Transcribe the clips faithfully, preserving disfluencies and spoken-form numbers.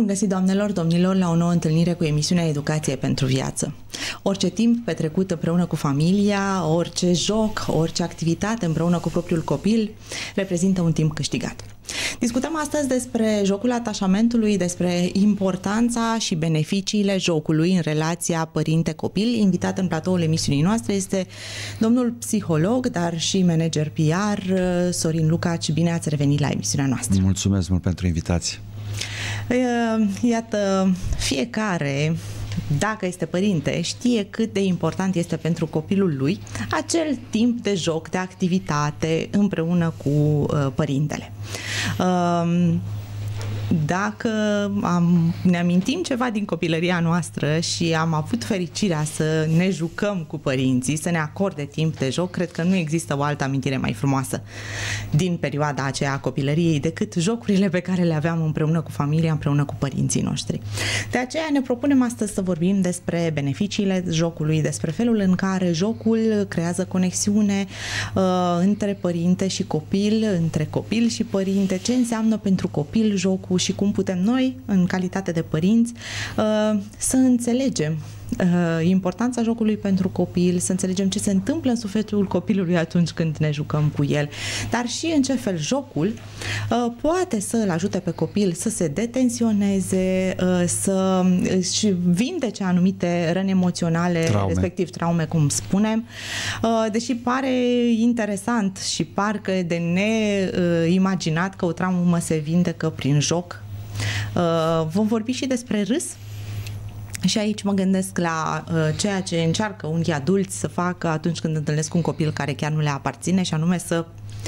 găsit, doamnelor, domnilor, la o nouă întâlnire cu emisiunea Educație pentru Viață. Orice timp petrecut împreună cu familia, orice joc, orice activitate împreună cu propriul copil reprezintă un timp câștigat. Discutăm astăzi despre jocul atașamentului, despre importanța și beneficiile jocului în relația părinte-copil. Invitat în platoul emisiunii noastre este domnul psiholog, dar și manager P R, Sorin Lucaci. Bine ați revenit la emisiunea noastră. Mulțumesc mult pentru invitație. Iată, fiecare, dacă este părinte, știe cât de important este pentru copilul lui acel timp de joc, de activitate împreună cu uh, părintele. Uh, Dacă am, ne amintim ceva din copilăria noastră și am avut fericirea să ne jucăm cu părinții, să ne acorde timp de joc, cred că nu există o altă amintire mai frumoasă din perioada aceea a copilăriei decât jocurile pe care le aveam împreună cu familia, împreună cu părinții noștri. De aceea ne propunem astăzi să vorbim despre beneficiile jocului, despre felul în care jocul creează conexiune uh, între părinte și copil, între copil și părinte, ce înseamnă pentru copil jocul și cum putem noi, în calitate de părinți, să înțelegem importanța jocului pentru copil, să înțelegem ce se întâmplă în sufletul copilului atunci când ne jucăm cu el, dar și în ce fel jocul poate să îl ajute pe copil să se detensioneze, să își vindece anumite răni emoționale, traume. respectiv traume, cum spunem. Deși pare interesant și parcă de neimaginat că o traumă se vindecă prin joc. Vom vorbi și despre râs. Și aici mă gândesc la uh, ceea ce încearcă unii adulți să facă atunci când întâlnesc un copil care chiar nu le aparține, și anume să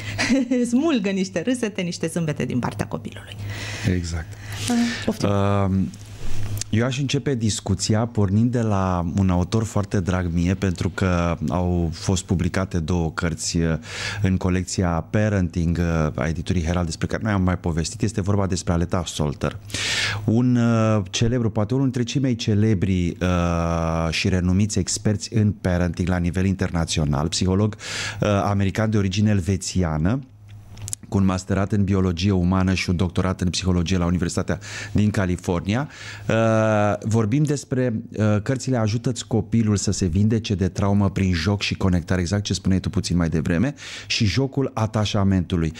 smulgă niște râsete, niște zâmbete din partea copilului. Exact. Uh, uh, eu aș începe discuția pornind de la un autor foarte drag mie, pentru că au fost publicate două cărți în colecția Parenting a editurii Herald, despre care noi am mai povestit. Este vorba despre Aleta Solter, un uh, celebru, poate unul dintre cei mai celebri uh, și renumiți experți în parenting la nivel internațional, psiholog uh, american de origine elvețiană, cu un masterat în biologie umană și un doctorat în psihologie la Universitatea din California. Vorbim despre cărțile Ajută-ți copilul să se vindece de traumă prin joc și conectare, exact ce spuneai tu puțin mai devreme, și jocul atașamentului.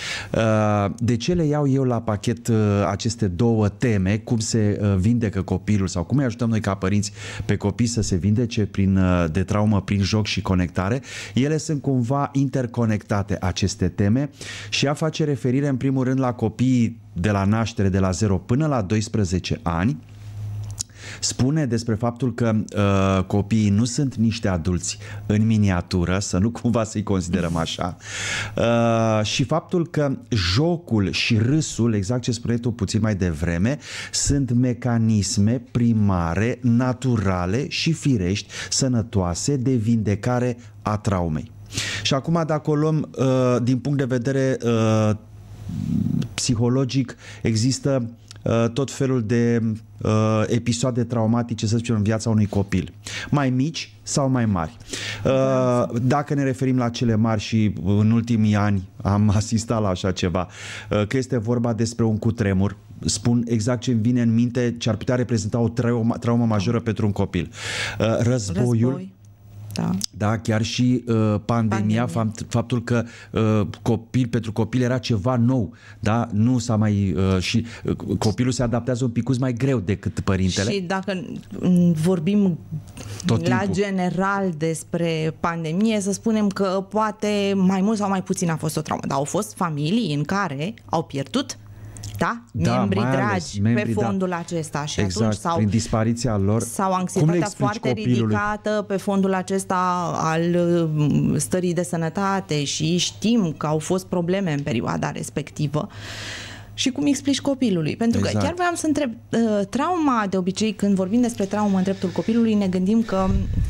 De ce le iau eu la pachet aceste două teme, cum se vindecă copilul sau cum îi ajutăm noi ca părinți pe copii să se vindece prin, de traumă prin joc și conectare? Ele sunt cumva interconectate, aceste teme, și a face referire în primul rând la copiii de la naștere, de la zero până la doisprezece ani. Spune despre faptul că uh, copiii nu sunt niște adulți în miniatură, să nu cumva să-i considerăm așa, uh, și faptul că jocul și râsul, exact ce spuneai tu puțin mai devreme, sunt mecanisme primare, naturale și firești, sănătoase, de vindecare a traumei. Și acum, dacă o luăm uh, din punct de vedere uh, psihologic, există uh, tot felul de uh, episoade traumatice, să zicem, în viața unui copil, mai mici sau mai mari. Uh, dacă ne referim la cele mari, și în ultimii ani am asistat la așa ceva, uh, că este vorba despre un cutremur, spun exact ce îmi vine în minte, ce ar putea reprezenta o traumă, traumă majoră pentru un copil. Uh, războiul, Război. Da. Da, chiar și uh, pandemia, pandemia. Faptul că uh, copil, pentru copil era ceva nou, da? Nu s-a mai uh, și uh, copilul se adaptează un picuț mai greu decât părintele. Și dacă vorbim tot la timpul general despre pandemie, să spunem că poate mai mult sau mai puțin a fost o traumă, dar au fost familii în care au pierdut, da? Da, membrii dragi ales, membrii, pe fondul da. acesta, și exact, atunci sau, prin dispariția lor, sau anxietatea foarte copilului? ridicată pe fondul acesta al stării de sănătate, și știm că au fost probleme în perioada respectivă. Și cum explici copilului? Pentru exact. că chiar voiam să întreb, trauma, de obicei când vorbim despre traumă în dreptul copilului, ne gândim că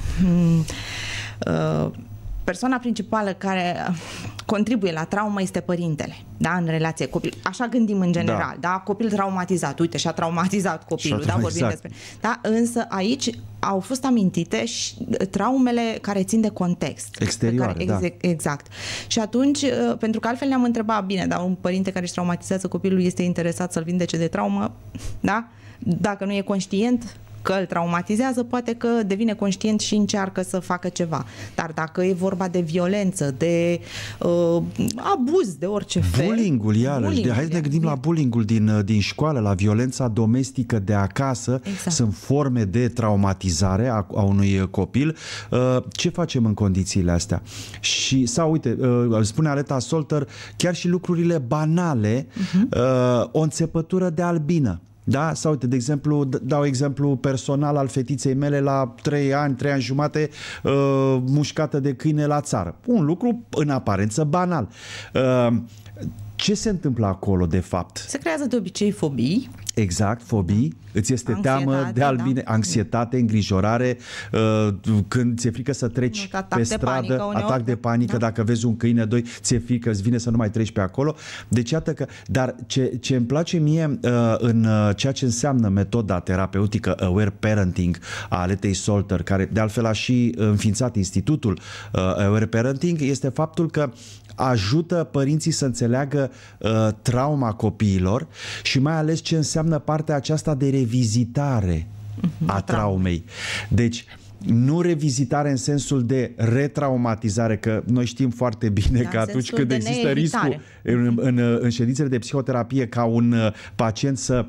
uh, persoana principală care contribuie la traumă este părintele, da, în relație copil. Așa gândim în general, da, da? Copil traumatizat, uite, și-a traumatizat copilul, da, vorbim exact. despre. Da, însă aici au fost amintite și traumele care țin de context. Exterioare, care, da. Exact. Și atunci, pentru că altfel ne-am întrebat, bine, dar un părinte care își traumatizează copilul este interesat să-l vindece de traumă, da? Dacă nu e conștient că îl traumatizează, poate că devine conștient și încearcă să facă ceva. Dar dacă e vorba de violență, de uh, abuz de orice fel... Bullying-ul, iarăși. Bullying, hai să ne gândim la bullying-ul din, din școală, la violența domestică de acasă. Exact. Sunt forme de traumatizare a, a unui copil. Uh, ce facem în condițiile astea? Și, sau, uite, uh, spune Aleta Solter, chiar și lucrurile banale, uh-huh. uh, o înțepătură de albină. Da? Sau, uite, de exemplu, dau exemplu personal al fetiței mele la trei ani, trei ani jumate, uh, mușcată de câine la țară. Un lucru în aparență banal. Uh, ce se întâmplă acolo, de fapt? Se creează de obicei fobii. Exact, fobii. Îți este Anxietate, teamă de albine, da. Anxietate, îngrijorare, uh, când ți-e frică să treci atac pe de stradă, panică, atac de panică, da. Dacă vezi un câine, doi, ți-e frică, îți vine să nu mai treci pe acolo. Deci iată că, dar ce, ce îmi place mie uh, în uh, ceea ce înseamnă metoda terapeutică Aware Parenting a Aletei Solter, care de altfel a și înființat institutul uh, Aware Parenting, este faptul că ajută părinții să înțeleagă uh, trauma copiilor și mai ales ce înseamnă partea aceasta de revizitare uh-huh, a traumei. Deci, nu revizitare în sensul de retraumatizare, că noi știm foarte bine da, că atunci când există riscul în, în, în ședințele de psihoterapie ca un pacient să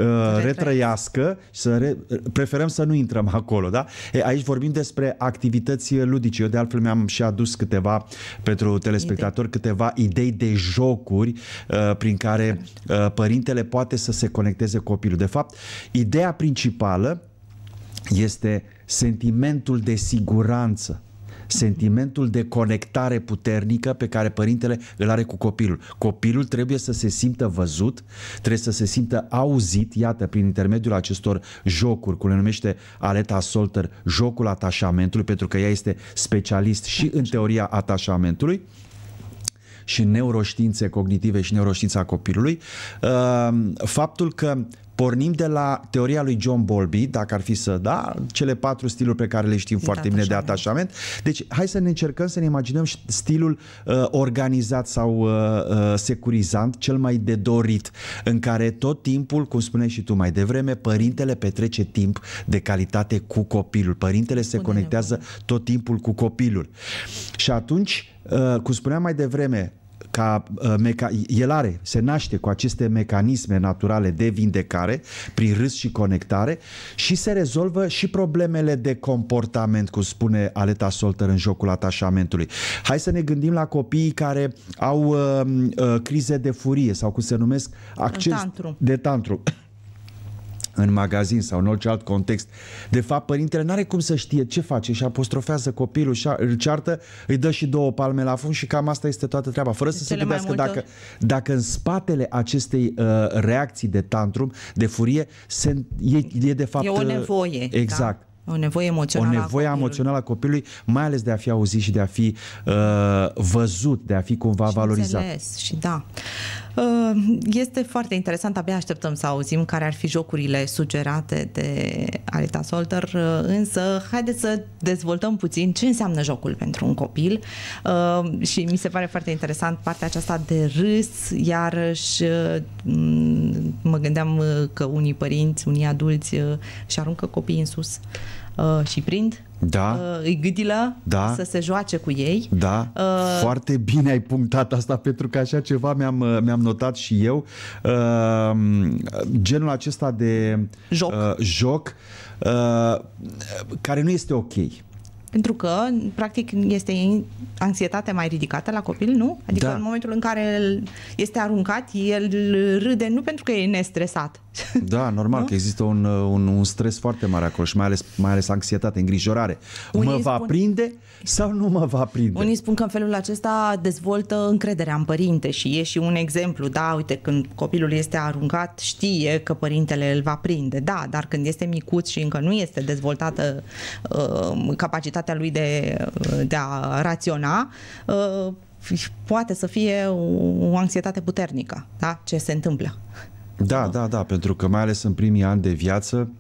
retrăiască și să re... preferăm să nu intrăm acolo, da? E, aici vorbim despre activități ludice. Eu de altfel mi-am și adus câteva pentru telespectatori, idei. câteva idei de jocuri uh, prin care uh, părintele poate să se conecteze copilul. De fapt, ideea principală este sentimentul de siguranță, sentimentul de conectare puternică pe care părintele îl are cu copilul. Copilul trebuie să se simtă văzut, trebuie să se simtă auzit, iată, prin intermediul acestor jocuri, cum le numește Aleta Solter, jocul atașamentului, pentru că ea este specialist și în teoria atașamentului și în neuroștiințe cognitive și neuroștiința copilului. Faptul că pornim de la teoria lui John Bowlby, dacă ar fi să, da, cele patru stiluri pe care le știm de foarte bine de atașament. Deci, hai să ne încercăm să ne imaginăm stilul uh, organizat sau uh, uh, securizant, cel mai de dorit, în care tot timpul, cum spuneai și tu mai devreme, părintele petrece timp de calitate cu copilul. Părintele se conectează tot timpul cu copilul. Și atunci, uh, cum spuneam mai devreme, ca uh, meca- el are, se naște cu aceste mecanisme naturale de vindecare prin râs și conectare și se rezolvă și problemele de comportament, cum spune Aleta Solter în jocul atașamentului. Hai să ne gândim la copiii care au uh, uh, crize de furie sau cum se numesc acces tantrum. de tantrum în magazin sau în orice alt context. De fapt, părintele n-are cum să știe ce face și apostrofează copilul și îl ceartă, îi dă și două palme la fund și cam asta este toată treaba. Fără de să se gândească multe... dacă, dacă în spatele acestei uh, reacții de tantrum, de furie, se, e, e de fapt... E o nevoie. Exact. Da? O nevoie emoțională. O nevoie a emoțională a copilului, mai ales de a fi auzit și de a fi uh, văzut, de a fi cumva și valorizat. Înțeles, și da. Uh, este foarte interesant, abia așteptăm să auzim care ar fi jocurile sugerate de Aleta Solter, uh, însă haideți să dezvoltăm puțin ce înseamnă jocul pentru un copil uh, și mi se pare foarte interesant partea aceasta de râs, iarăși uh, mă gândeam că unii părinți, unii adulți uh, și aruncă copiii în sus uh, și prind. Da. Uh, îi gâdilă da. să se joace cu ei. Da. Uh, Foarte bine ai punctat asta, pentru că așa ceva mi-am, mi-am notat și eu. Uh, genul acesta de joc, uh, joc uh, care nu este ok. Pentru că, practic, este anxietate mai ridicată la copil, nu? Adică da. În momentul în care el este aruncat, el râde nu pentru că e nestresat. Da, normal, nu? Că există un, un, un stres foarte mare acolo și mai ales, mai ales anxietate, îngrijorare. Unii mă va spun... prinde sau nu mă va prinde? Unii spun că în felul acesta dezvoltă încrederea în părinte și e și un exemplu. Da, uite, când copilul este aruncat, știe că părintele îl va prinde. Da, dar când este micuț și încă nu este dezvoltată uh, capacitatea lui de, de a raționa, uh, poate să fie o anxietate puternică. Da? Ce se întâmplă? Da, da, da, pentru că mai ales în primii ani de viață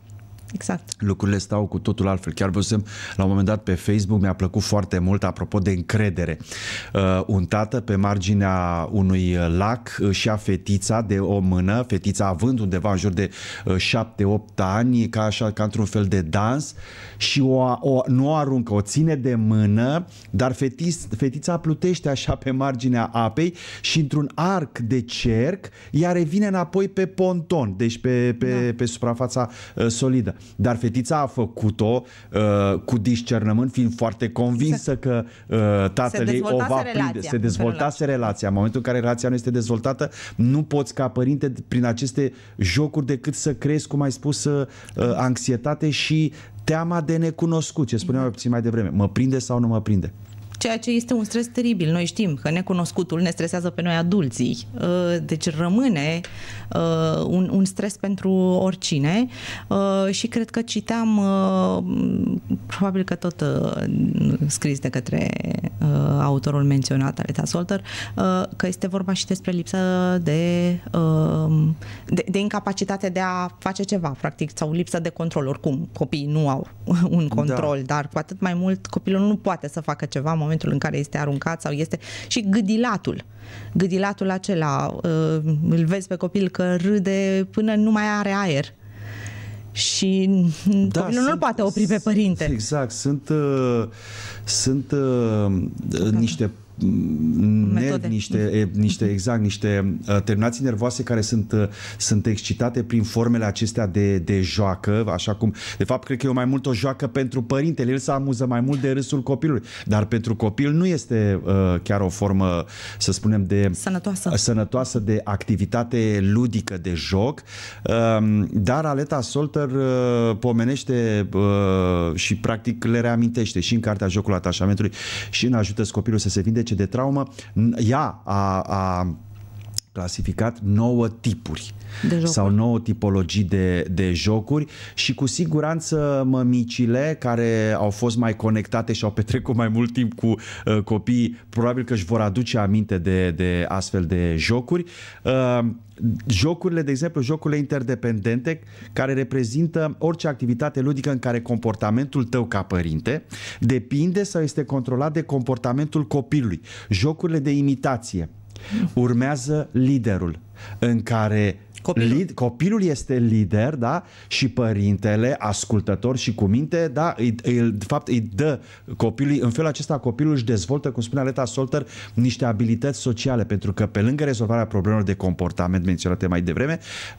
Exact. Lucrurile stau cu totul altfel. Chiar văzusem la un moment dat pe Facebook, mi-a plăcut foarte mult, apropo de încredere. Uh, un tată pe marginea unui lac își ia fetița de o mână, fetița având undeva în jur de șapte opt ani, ca așa, ca într-un fel de dans, și o, o, nu o aruncă, o ține de mână, dar fetis, fetița plutește așa pe marginea apei și într-un arc de cerc ea revine înapoi pe ponton, deci pe, pe, da. pe suprafața uh, solidă. Dar fetița a făcut-o uh, cu discernământ, fiind foarte convinsă exact. că uh, tatăl ei o va prinde. Se dezvoltase relația. În momentul în care relația nu este dezvoltată, nu poți ca părinte prin aceste jocuri decât să creezi, cum ai spus, uh, anxietate și teama de necunoscut, ce spuneam eu puțin mai devreme. Mă prinde sau nu mă prinde? Ceea ce este un stres teribil. Noi știm că necunoscutul ne stresează pe noi adulții. Deci rămâne un, un stres pentru oricine și cred că citeam, probabil că tot scris de către autorul menționat, Aletha Solter, că este vorba și despre lipsă de, de, de incapacitate de a face ceva, practic, sau lipsă de control. Oricum, copiii nu au un control, da. Dar cu atât mai mult copilul nu poate să facă ceva în momentul în care este aruncat sau este... Și gâdilatul. Gâdilatul acela, îl vezi pe copil că râde până nu mai are aer. Și da, copilul nu-l poate opri pe părinte. Exact. Sunt, uh, sunt uh, niște nervi, niște, niște, exact, niște uh, terminații nervoase care sunt, uh, sunt excitate prin formele acestea de, de joacă, așa cum, de fapt, cred că e mai mult o joacă pentru părintele, el se amuză mai mult de râsul copilului, dar pentru copil nu este uh, chiar o formă, să spunem, de sănătoasă, sănătoasă de activitate ludică, de joc, uh, dar Aletha Solter uh, pomenește uh, și practic le reamintește și în cartea Jocul Atașamentului și în Ajută-ți copilul să se vindece de traumă. Ea a, a clasificat nouă tipuri sau nouă tipologii de, de jocuri și cu siguranță mămicile care au fost mai conectate și au petrecut mai mult timp cu uh, copiii, probabil că își vor aduce aminte de, de astfel de jocuri. Uh, jocurile, de exemplu, jocurile interdependente, care reprezintă orice activitate ludică în care comportamentul tău ca părinte depinde sau este controlat de comportamentul copilului. Jocurile de imitație. Urmează liderul, în care Copilul. Lid, copilul este lider, da? Și părintele, ascultător și cu minte, da? Îi, îi, de fapt îi dă copilului, în felul acesta copilul își dezvoltă, cum spune Aletha Solter, niște abilități sociale, pentru că pe lângă rezolvarea problemelor de comportament menționate mai devreme,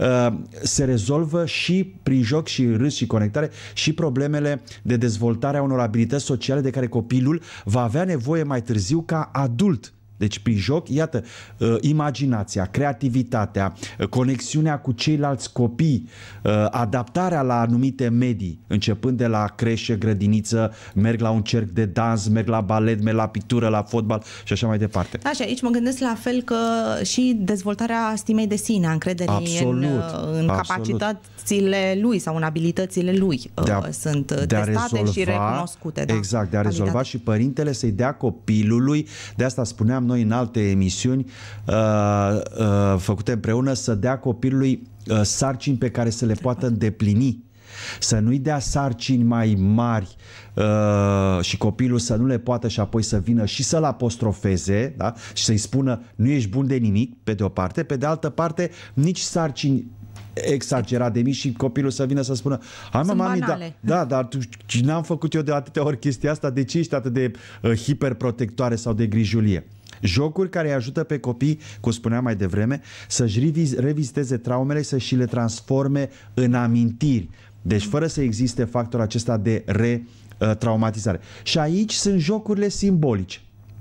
se rezolvă și prin joc și râs și conectare și problemele de dezvoltare a unor abilități sociale de care copilul va avea nevoie mai târziu ca adult. Deci prin joc, iată, imaginația, creativitatea, conexiunea cu ceilalți copii, adaptarea la anumite medii, începând de la creșe, grădiniță, merg la un cerc de dans, merg la balet, merg la pictură, la fotbal și așa mai departe. Da, și aici mă gândesc la fel că și dezvoltarea stimei de sine, a încrederii absolut, în, în absolut. capacitățile lui sau în abilitățile lui de a, sunt de testate rezolva, și recunoscute. Da, exact, de a rezolva validate. Și părintele să-i dea copilului, de asta spuneam noi în alte emisiuni uh, uh, făcute împreună, să dea copilului uh, sarcini pe care să le poată îndeplini. Să nu-i dea sarcini mai mari uh, și copilul să nu le poată și apoi să vină și să-l apostrofeze, da? Și să-i spună nu ești bun de nimic, pe de o parte, pe de altă parte nici sarcini exagerat de mici și copilul să vină să spună hai mă, mami, da, da, dar tu, n-am făcut eu de atâtea ori chestia asta, de ce ești atât de uh, hiperprotectoare sau de grijulie? Jocuri care îi ajută pe copii, cum spuneam mai devreme, să-și reviz reviziteze traumele, să și le transforme în amintiri. Deci fără să existe factorul acesta de retraumatizare. Și aici sunt jocurile simbolice,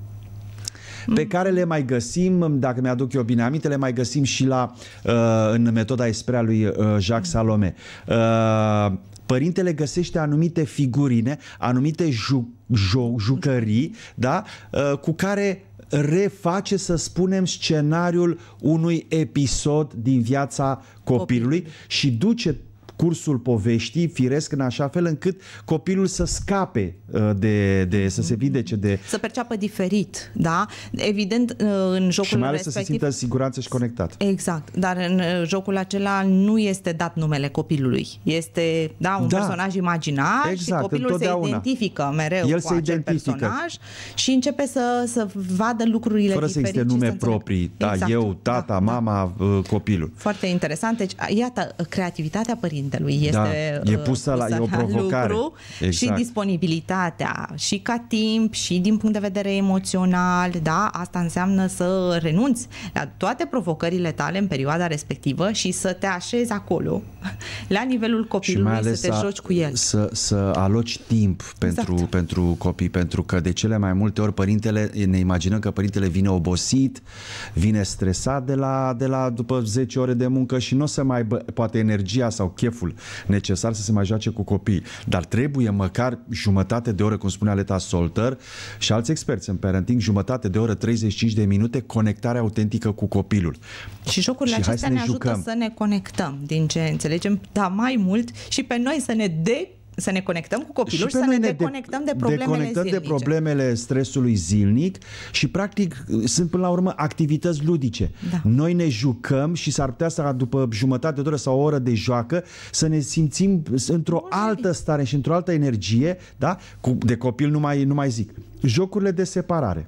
pe care le mai găsim, dacă mi-aduc eu bine aminte, le mai găsim și la, în metoda Esprit lui Jacques Salomé. Părintele găsește anumite figurine, anumite ju ju jucării, da? Cu care reface, să spunem, scenariul unui episod din viața copilului și duce cursul poveștii firesc în așa fel încât copilul să scape de, de să se vindece de... Să perceapă diferit, da? Evident, în jocul și mai ales respectiv... să se simtă în siguranță și conectat. Exact, dar în jocul acela nu este dat numele copilului. Este, da, un da. personaj imaginar exact, și copilul întotdeauna. se identifică mereu El cu se acel identifică. personaj și începe să, să vadă lucrurile fără diferite. Fără să existe nume proprii. Da, exact. eu, tata, da, mama, da. copilul. Foarte interesant. Deci, iată, creativitatea părintelui este da. e pusă la, pusă e o provocare. Lucru exact. Și disponibilitatea și ca timp și din punct de vedere emoțional, da? Asta înseamnă să renunți la toate provocările tale în perioada respectivă și să te așezi acolo la nivelul copilului, să te joci cu el. Să, să aloci timp pentru, exact. pentru copii, pentru că de cele mai multe ori părintele, ne imaginăm că părintele vine obosit, vine stresat de la, de la după zece ore de muncă și nu o să mai bă, poate energia sau cheful necesar să se mai joace cu copii, dar trebuie măcar jumătate de oră, cum spunea Leta Solter și alți experți în parenting, jumătate de oră, treizeci și cinci de minute, conectare autentică cu copilul. Și jocurile și acestea ne, ne ajută jucăm. să ne conectăm, din ce înțelegem, dar mai mult și pe noi să ne de să ne conectăm cu copilul și, și să ne deconectăm de, de problemele deconectăm zilnice. de problemele stresului zilnic și practic sunt până la urmă activități ludice. Da. Noi ne jucăm și s-ar putea să după jumătate de oră sau o oră de joacă să ne simțim într-o altă stare și într-o altă energie, da? De copil nu mai, nu mai zic. Jocurile de separare.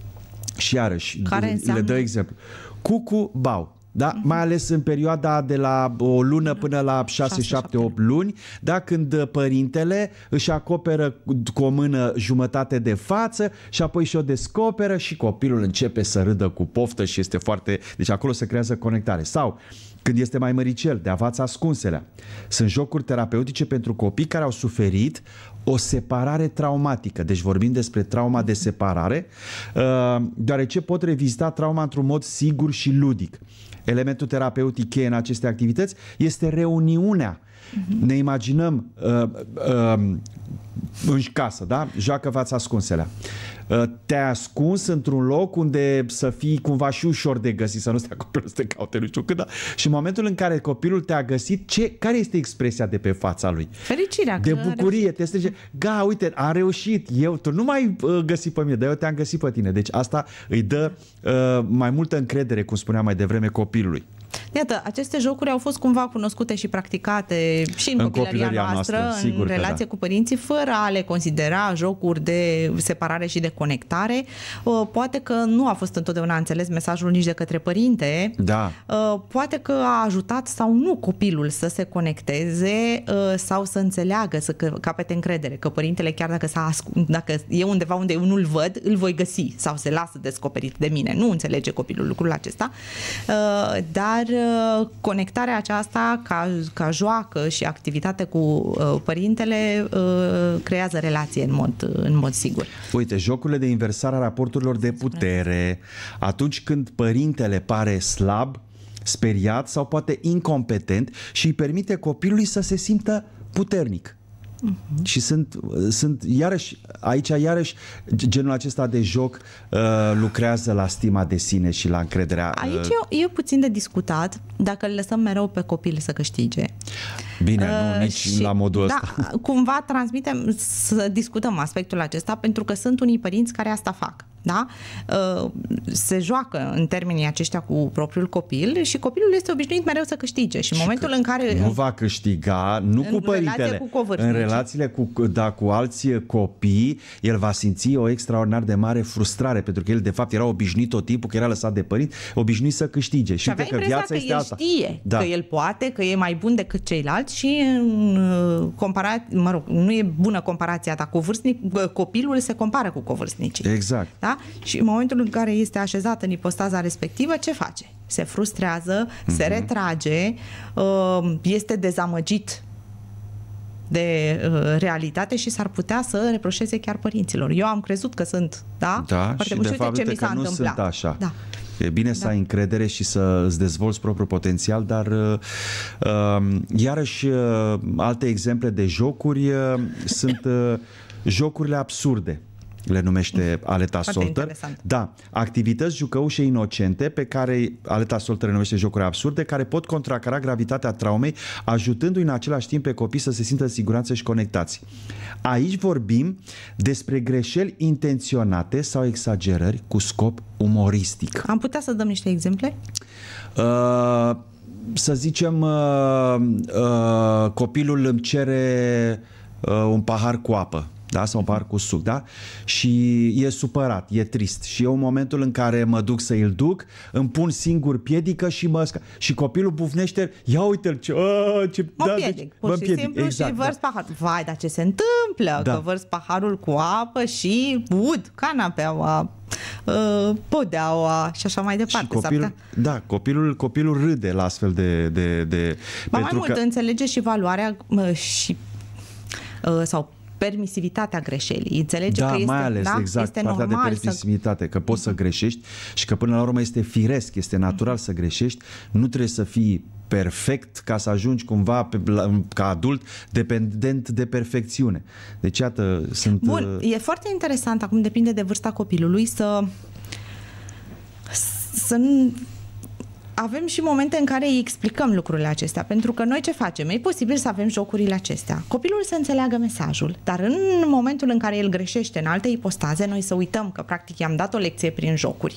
Și iarăși Care înseamnă... le dă exemplu. Cucu, bau. Da? Uh-huh. Mai ales în perioada de la o lună până la șase, șapte, opt luni, da? Când părintele își acoperă cu o mână jumătate de față și apoi și o descoperă și copilul începe să râdă cu poftă și este foarte... Deci acolo se creează conectare. Sau când este mai măricel, de a-vați ascunselea. Sunt jocuri terapeutice pentru copii care au suferit o separare traumatică. Deci vorbim despre trauma de separare, deoarece pot revizita trauma într-un mod sigur și ludic. Elementul terapeutic cheie în aceste activități este reuniunea. Uh-huh. Ne imaginăm uh, uh, în casă, da? Joacă v-ați ascunselea. Uh, te-ai ascuns într-un loc unde să fii cumva și ușor de găsit, să nu stea copilul să te caute, nu știu cât, da? Și în momentul în care copilul te-a găsit, ce, care este expresia de pe fața lui? Fericirea. De bucurie, te strige, ga, uite, am reușit, eu, tu nu m-ai uh, găsit pe mine, dar eu te-am găsit pe tine. Deci asta îi dă uh, mai multă încredere, cum spuneam mai devreme, copilului. Iată, aceste jocuri au fost cumva cunoscute și practicate și în, în copilăria, copilăria noastră, noastră în relație da. cu părinții, fără a le considera jocuri de separare și de conectare. Poate că nu a fost întotdeauna înțeles mesajul nici de către părinte. Da. Poate că a ajutat sau nu copilul să se conecteze sau să înțeleagă, să capete încredere, că părintele, chiar dacă, s-a ascuns, dacă e undeva unde eu nu-l văd, îl voi găsi sau se lasă descoperit de mine. Nu înțelege copilul lucrul acesta. Dar conectarea aceasta ca, ca joacă și activitate cu uh, părintele uh, creează relație în mod, în mod sigur. Uite, jocurile de inversare a raporturilor de putere, atunci când părintele pare slab, speriat sau poate incompetent și îi permite copilului să se simtă puternic. Uh-huh. Și sunt, sunt iarăși, aici iarăși genul acesta de joc uh, lucrează la stima de sine și la încrederea. Uh... Aici e, e puțin de discutat dacă îl lăsăm mereu pe copil să câștige. Bine, uh, nu nici și, la modul da, ăsta. Cumva transmitem, să discutăm aspectul acesta, pentru că sunt unii părinți care asta fac. Da? Se joacă în termenii aceștia cu propriul copil și copilul este obișnuit mereu să câștige și în momentul în care nu va câștiga, nu cu părintele, cu în relațiile cu, da, cu alți copii, el va simți o extraordinar de mare frustrare, pentru că el de fapt era obișnuit tot timpul, că era lăsat de părinți, obișnuit să câștige. Și avea că viața că este el asta. știe Da. că el poate, că e mai bun decât ceilalți și în compara... mă rog, nu e bună comparația ta cu vârstnic, copilul se compară cu covârstnicii. Exact. Da? Și în momentul în care este așezat în ipostaza respectivă, ce face? Se frustrează, mm-hmm. se retrage, este dezamăgit de realitate și s-ar putea să reproșeze chiar părinților. Eu am crezut că sunt, da? Da, și de fapt ce mi s-a că nu întâmplat. sunt așa. Da. E bine da. să ai încredere și să îți dezvolți propriul potențial, dar uh, iarăși uh, alte exemple de jocuri uh, sunt uh, jocurile absurde. le numește Aleta Solter. Da, activități jucăușe inocente pe care Aleta Solter le numește jocuri absurde, care pot contracara gravitatea traumei, ajutându-i în același timp pe copii să se simtă în siguranță și conectați. Aici vorbim despre greșeli intenționate sau exagerări cu scop umoristic. Am putea să dăm niște exemple? Uh, să zicem, uh, uh, copilul îmi cere uh, un pahar cu apă. Da? Sau un pahar cu suc, da? Și e supărat, e trist. Și eu în momentul în care mă duc să îl duc, îmi pun singur piedică și mă sca. Și copilul bufnește, ia uite-l, ce... A, ce mă da, piedic, deci, pur mă și piedic. simplu, exact, și vărs da. paharul. Vai, dar ce se întâmplă? Da. Că vărs paharul cu apă și ud canapeaua, uh, podeaua și așa mai departe. Și copilul, da, copilul, copilul râde la astfel de... de, de ba mai mult, că... înțelege și valoarea uh, și uh, sau permisivitatea greșelii. Înțelege da, că este, mai ales, da? exact, este partea de permisivitate, să... că poți să greșești și că până la urmă este firesc, este natural să greșești, nu trebuie să fii perfect ca să ajungi cumva pe, la, ca adult dependent de perfecțiune. Deci iată, sunt... Bun, e foarte interesant, acum depinde de vârsta copilului, să să avem și momente în care îi explicăm lucrurile acestea, pentru că noi ce facem? E posibil să avem jocurile acestea. Copilul să înțeleagă mesajul, dar în momentul în care el greșește în alte ipostaze, noi să uităm că practic i-am dat o lecție prin jocuri.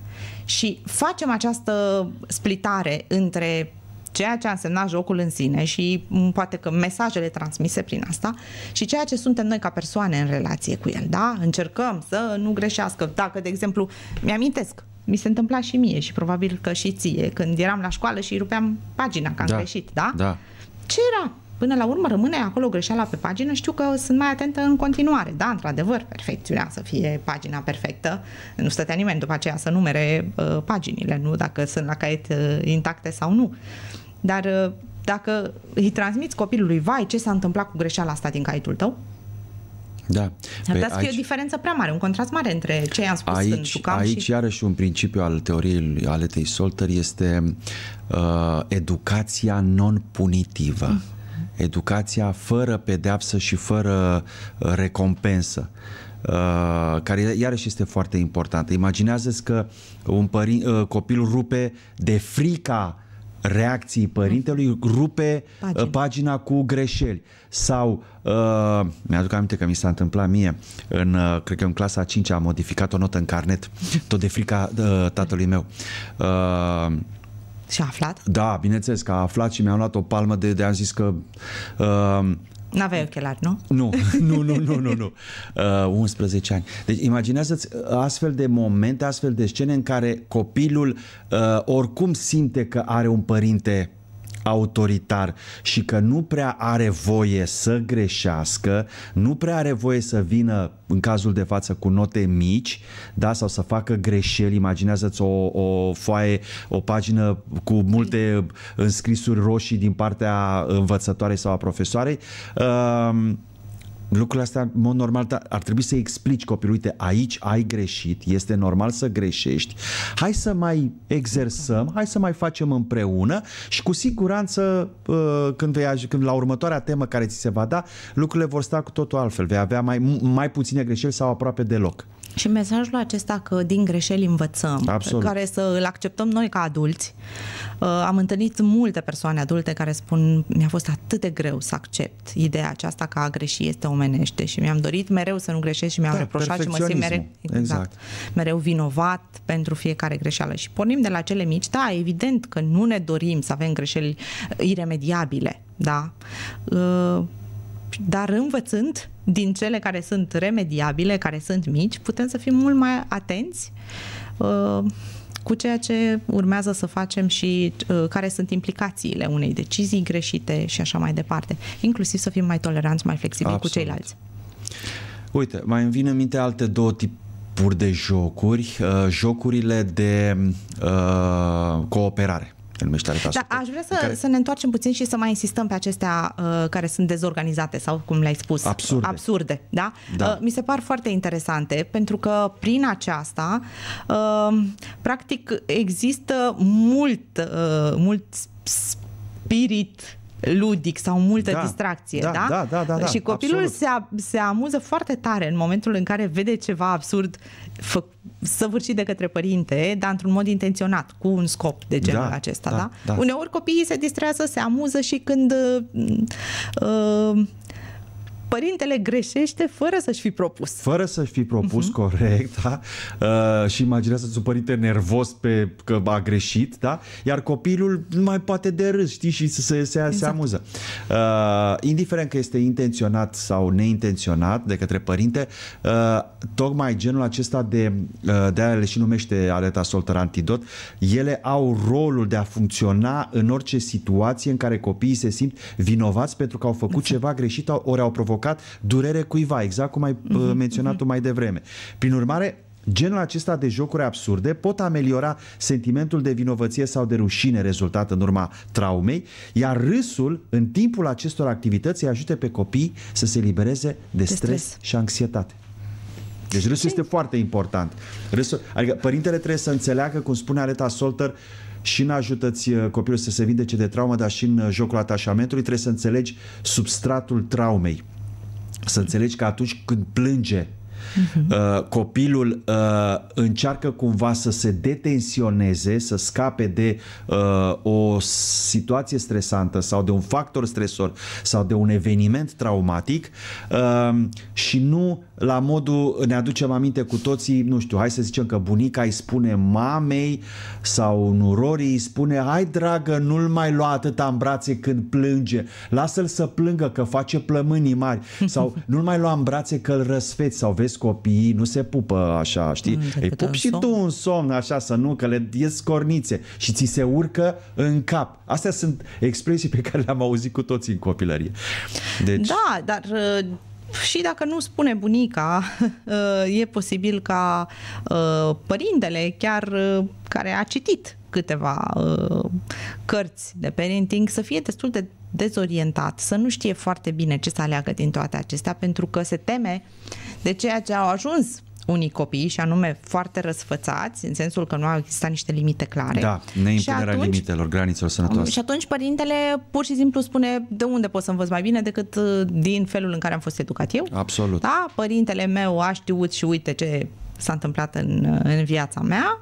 Și facem această splitare între ceea ce a însemnat jocul în sine și poate că mesajele transmise prin asta și ceea ce suntem noi ca persoane în relație cu el, da? Încercăm să nu greșească. Dacă, de exemplu, mi-amintesc, mi se întâmpla și mie și probabil că și ție, când eram la școală și îi rupeam pagina că am da, greșit, da? Da. Ce era? Până la urmă rămâne acolo greșeala pe pagină, știu că sunt mai atentă în continuare. Da, într-adevăr, perfecțiunea să fie pagina perfectă. Nu stătea nimeni după aceea să numere uh, paginile, nu? Dacă sunt la caiet uh, intacte sau nu. Dar uh, dacă îi transmiți copilului, vai, ce s-a întâmplat cu greșeala asta din caietul tău? Da. Ar putea să fie o diferență prea mare, un contrast mare între ce i-am spus aici, când jucam aici și... iarăși un principiu al teoriei Aletei Solter este uh, educația non-punitivă. Mm. Educația fără pedeapsă și fără uh, recompensă. Uh, care iarăși este foarte importantă. Imaginează-ți că un părin, uh, copil rupe de frica reacții părintelui, rupe Pagina. pagina cu greșeli. Sau, uh, mi-aduc aminte că mi s-a întâmplat mie, în, uh, cred că în clasa a cincea am modificat o notă în carnet, tot de frica uh, tatălui meu. Uh, Și-a aflat? Da, bineînțeles că a aflat și mi-am luat o palmă de, de am zis că... Uh, N-aveai ochelari, nu? Nu, nu, nu, nu, nu, nu. Uh, unsprezece ani. Deci imaginează-ți astfel de momente, astfel de scene în care copilul uh, oricum simte că are un părinte autoritar și că nu prea are voie să greșească, nu prea are voie să vină în cazul de față cu note mici, da, sau să facă greșeli. Imaginează-ți o, o foaie, o pagină cu multe înscrisuri roșii din partea învățătoarei sau a profesoarei. Uh, Lucrurile astea, în mod normal, ar trebui să explici copilului, uite, aici ai greșit, este normal să greșești, hai să mai exersăm, hai să mai facem împreună și cu siguranță când, vei, când la următoarea temă care ți se va da, lucrurile vor sta cu totul altfel, vei avea mai, mai puține greșeli sau aproape deloc. Și mesajul acesta că din greșeli învățăm, Absolut. care să îl acceptăm noi ca adulți. Am întâlnit multe persoane adulte care spun, mi-a fost atât de greu să accept ideea aceasta că a greși este omenește și mi-am dorit mereu să nu greșesc și mi-am da, reproșat și mă simt mereu, exact, exact. mereu vinovat pentru fiecare greșeală. Și pornim de la cele mici, da, evident că nu ne dorim să avem greșeli iremediabile, da, dar învățând din cele care sunt remediabile, care sunt mici, putem să fim mult mai atenți uh, cu ceea ce urmează să facem și uh, care sunt implicațiile unei decizii greșite și așa mai departe. Inclusiv să fim mai toleranți, mai flexibili Absolut. cu ceilalți. Uite, mai îmi vin în minte alte două tipuri de jocuri. Uh, jocurile de uh, cooperare. Da, aș vrea să, care... să ne întoarcem puțin și să mai insistăm pe acestea uh, care sunt dezorganizate sau, cum le-ai spus, absurde. absurde da? Da. Uh, mi se par foarte interesante pentru că prin aceasta uh, practic există mult, uh, mult spirit ludic sau multă da, distracție, da? Da, da, da, da, da și copilul absolut. se, a, se amuză foarte tare în momentul în care vede ceva absurd fă, săvârșit de către părinte, dar într-un mod intenționat, cu un scop de genul da, acesta. Da, Da? da. Uneori copiii se distrează, se amuză și când uh, părintele greșește fără să-și fi propus. Fără să-și fi propus, uh-huh. corect, da? Uh, și imaginează-ți un părinte nervos pe că a greșit, da? Iar copilul nu mai poate de râs, știi, și se, se, exact. se amuză. Uh, indiferent că este intenționat sau neintenționat de către părinte, uh, tocmai genul acesta de, uh, de aia le și numește Aleta Solter antidot, ele au rolul de a funcționa în orice situație în care copiii se simt vinovați pentru că au făcut exact. ceva greșit ori au provocat durere cuiva, exact cum ai uh-huh, menționat uh-huh. tu mai devreme. Prin urmare, genul acesta de jocuri absurde pot ameliora sentimentul de vinovăție sau de rușine rezultat în urma traumei, iar râsul în timpul acestor activități îi ajută pe copii să se libereze de, de stres, stres și anxietate. Deci râsul este foarte important. Râsul, adică părintele trebuie să înțeleagă, cum spune Aleta Solter, și în ajută-ți copilul să se vindece de traumă, dar și în jocul atașamentului trebuie să înțelegi substratul traumei. Să înțelegi că atunci când plânge, uh-huh. copilul uh, încearcă cumva să se detensioneze, să scape de uh, o situație stresantă sau de un factor stresor sau de un eveniment traumatic uh, și nu la modul, ne aducem aminte cu toții, nu știu, hai să zicem că bunica îi spune mamei sau nurorii îi spune, hai dragă, nu-l mai lua atâta în brațe când plânge, lasă-l să plângă că face plămânii mari sau nu-l mai lua în brațe că îl răsfeți sau vezi copiii nu se pupă așa, știi? Îi pup și tu un somn așa să nu, că le ies scornițe și ți se urcă în cap. Astea sunt expresii pe care le-am auzit cu toții în copilărie. Deci... Da, dar și dacă nu spune bunica, e posibil ca părintele, chiar care a citit câteva cărți de parenting, să fie destul de dezorientat, să nu știe foarte bine ce să aleagă din toate acestea, pentru că se teme de ceea ce au ajuns unii copii, și anume foarte răsfățați, în sensul că nu au existat niște limite clare. Da, neimpunerea limitelor, granițelor sănătoase. Și atunci părintele pur și simplu spune, de unde pot să învăț mai bine decât din felul în care am fost educat eu? Absolut. Da, părintele meu a știut și uite ce s-a întâmplat în, în viața mea.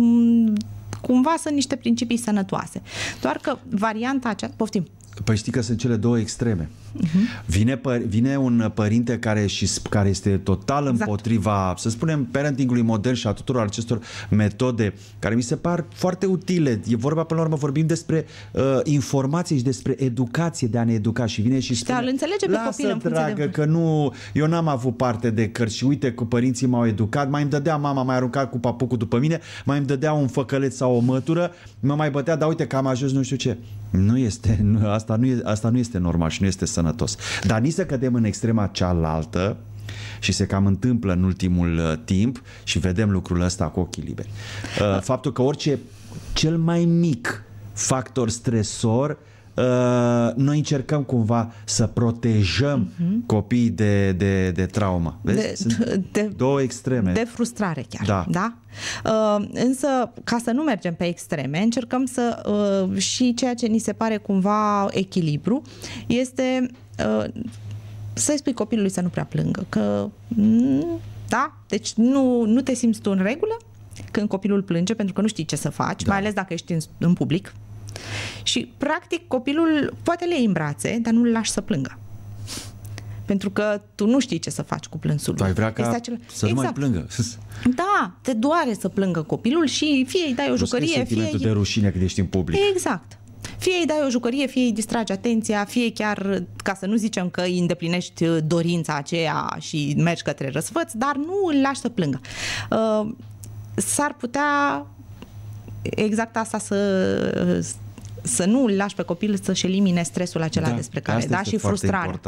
Cumva sunt niște principii sănătoase. Doar că varianta aceasta, poftim. Păi știi că sunt cele două extreme. Uh-huh. Vine, păr- vine un părinte care, și, care este total exact. împotriva, să spunem, parentingului modern și a tuturor acestor metode care mi se par foarte utile. E vorba, până la urmă, vorbim despre uh, informație și despre educație, de a ne educa, și vine și spune, îl înțelege pe copil în funcție dragă, de... că nu, eu n-am avut parte de cărți și uite că părinții m-au educat, mai îmi dădea mama, mai aruncat cu papucul după mine, mai îmi dădea un făcăleț sau o mătură, mă mai bătea, dar uite că am ajuns nu știu ce. Nu este, nu, asta, nu e, asta nu este normal și nu este sănătos. Dar nici să cădem în extrema cealaltă, și se cam întâmplă în ultimul uh, timp și vedem lucrul ăsta cu ochii liberi. Uh, faptul că orice cel mai mic factor stresor, uh, noi încercăm cumva să protejăm uh-huh. copiii de, de, de traumă. Vezi? De, Sunt de, două extreme. De frustrare chiar. Da. Da? Uh, însă, ca să nu mergem pe extreme, încercăm să uh, și ceea ce ni se pare cumva echilibru este uh, să-i spui copilului să nu prea plângă. Că, da? Deci nu, nu te simți tu în regulă când copilul plânge, pentru că nu știi ce să faci, da. Mai ales dacă ești în, în public. Și, practic, copilul poate le iei în brațe, dar nu-l lași să plângă. Pentru că tu nu știi ce să faci cu plânsul. Tu ai vrea ca acel... să exact. nu mai plângă. Da, te doare să plângă copilul și fie îi dai o jucărie, fie... sentimentul de rușine când ești în public. Exact. Fie îi dai o jucărie, fie îi distragi atenția, fie chiar, ca să nu zicem că îi îndeplinești dorința aceea și mergi către răsfăț, dar nu îl lași să plângă. Uh, s-ar putea exact asta să... să nu îl lași pe copil să-și elimine stresul acela da, despre care, da, și frustrarea.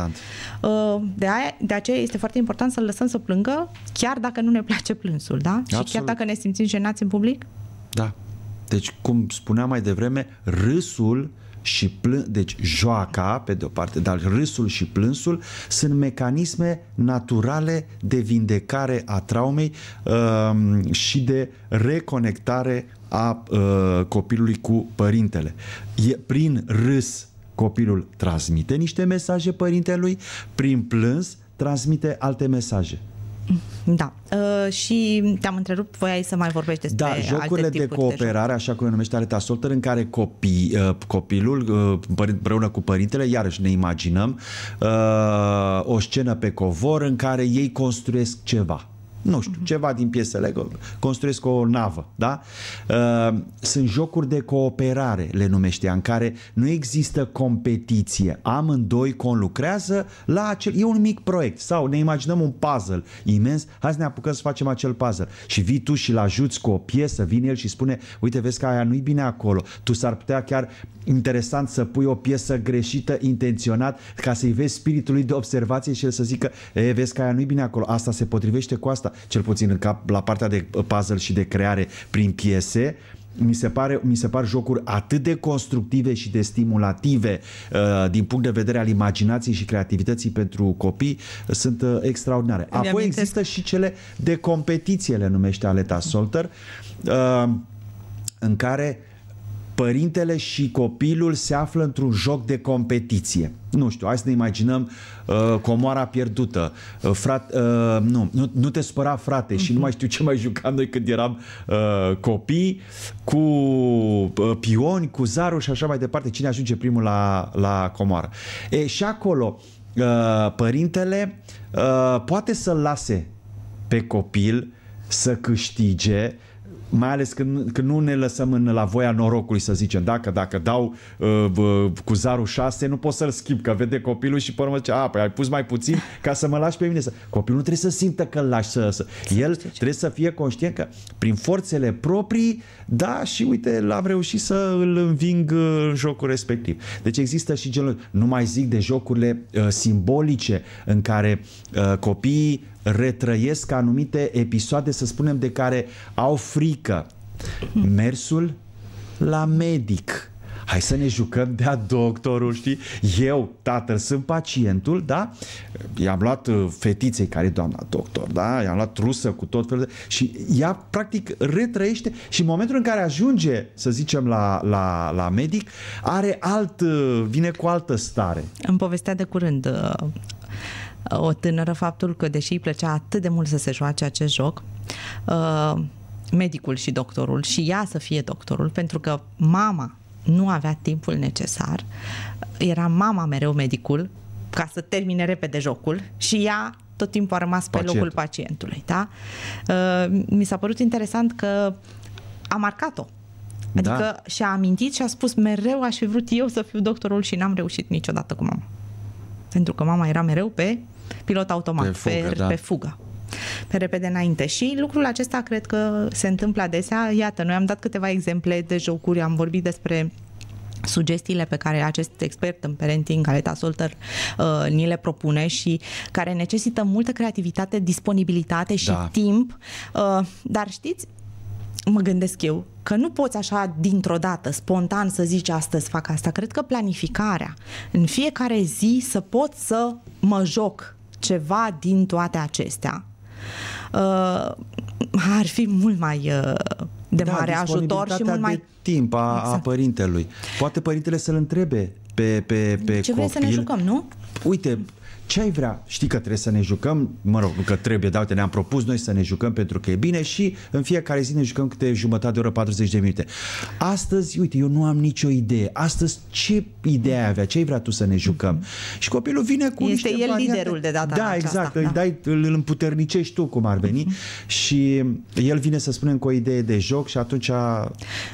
De, aia, de aceea este foarte important să-l lăsăm să plângă, chiar dacă nu ne place plânsul, da? Absolut. Și chiar dacă ne simțim jenați în public? Da. Deci, cum spuneam mai devreme, râsul și plân... deci joaca, pe de o parte, dar râsul și plânsul sunt mecanisme naturale de vindecare a traumei uh, și de reconectare a uh, copilului cu părintele. E, prin râs copilul transmite niște mesaje părintelui, prin plâns transmite alte mesaje. Da. Uh, și te-am întrerupt, voiai să mai vorbești despre da, jocurile alte de cooperare, de așa cum le numește Aleta Solter, în care copii, uh, copilul, uh, împreună cu părintele, iarăși ne imaginăm uh, o scenă pe covor în care ei construiesc ceva. Nu știu, uh-huh. ceva din piesele, construiesc o navă, da? Uh, sunt jocuri de cooperare, le numește, în care nu există competiție. Amândoi conlucrează la acel... E un mic proiect. Sau ne imaginăm un puzzle imens, hai să ne apucăm să facem acel puzzle. Și vii tu și-l ajuți cu o piesă, vine el și spune, uite, vezi că aia nu-i bine acolo. Tu s-ar putea chiar interesant să pui o piesă greșită, intenționat, ca să-i vezi spiritul lui de observație și el să zică, e, vezi că aia nu-i bine acolo, asta se potrivește cu asta. Cel puțin în cap, la partea de puzzle și de creare prin piese, mi se, pare, mi se par jocuri atât de constructive și de stimulative uh, din punct de vedere al imaginației și creativității pentru copii, sunt uh, extraordinare. Apoi amintesc. Există și cele de competiție, le numește Aleta Solter, uh, în care părintele și copilul se află într-un joc de competiție. Nu știu, hai să ne imaginăm uh, comoara pierdută. Uh, frat, uh, nu, nu, nu te supăra, frate, și nu mai știu ce mai jucam noi când eram uh, copii, cu uh, pioni, cu zarul și așa mai departe. Cine ajunge primul la, la comoară? E, și acolo uh, părintele uh, poate să-l lase pe copil să câștige, mai ales când, când nu ne lăsăm în, la voia norocului, să zicem, dacă, dacă dau uh, uh, cu zarul șase, nu pot să-l schimb, că vede copilul și pe urmă zice, a, păi ai pus mai puțin ca să mă lași pe mine. Să... Copilul nu trebuie să simtă că îl lași să... să... El trebuie să fie conștient că prin forțele proprii, da, și uite, l-am reușit să îl înving în jocul respectiv. Deci există și genul, nu mai zic de jocurile uh, simbolice în care uh, copiii retrăiesc anumite episoade, să spunem, de care au frică. Mersul la medic. Hai să ne jucăm de-a doctorul, știi? Eu, tatăl, sunt pacientul, da? I-am luat fetiței care e doamna doctor, da? I-am luat trusă cu tot felul de... Și ea, practic, retrăiește și în momentul în care ajunge, să zicem, la, la, la medic, are alt... vine cu altă stare. Îmi povestea de curând o tânără faptul că, deși îi plăcea atât de mult să se joace acest joc, uh, medicul și doctorul, și ea să fie doctorul, pentru că mama nu avea timpul necesar, era mama mereu medicul, ca să termine repede jocul, și ea tot timpul a rămas pe Pacient. locul pacientului. Da? Uh, mi s-a părut interesant că a marcat-o. Adică da. și-a amintit și a spus, mereu aș fi vrut eu să fiu doctorul și n-am reușit niciodată cu mama. Pentru că mama era mereu pe pilot automat, pe fugă, pe, da. pe fugă, pe repede înainte. Și lucrul acesta cred că se întâmplă adesea. Iată, noi am dat câteva exemple de jocuri, am vorbit despre sugestiile pe care acest expert în parenting, Aleta Solter, uh, ni le propune și care necesită multă creativitate, disponibilitate și da. timp. Uh, dar știți, mă gândesc eu că nu poți așa dintr-o dată, spontan, să zici astăzi fac asta. Cred că planificarea, în fiecare zi să pot să mă joc ceva din toate acestea, uh, ar fi mult mai uh, de da, mare ajutor și mult mai... de timp a, exact. a părintelui. Poate părintele să-l întrebe pe, pe, pe ce copil. vrei să ne jucăm, nu? Uite, ce ai vrea? Știi că trebuie să ne jucăm, mă rog, că trebuie, dar uite, ne-am propus noi să ne jucăm pentru că e bine și în fiecare zi ne jucăm câte jumătate de oră, patruzeci de minute. Astăzi, uite, eu nu am nicio idee. Astăzi, ce idee ai avea? Ce ai vrea tu să ne jucăm? Mm-hmm. Și copilul vine cu este niște el variante. liderul de data Da, aceasta, exact. da. Îi dai, îl împuternicești tu, cum ar veni. Mm-hmm. Și el vine să spunem cu o idee de joc și atunci... Uh,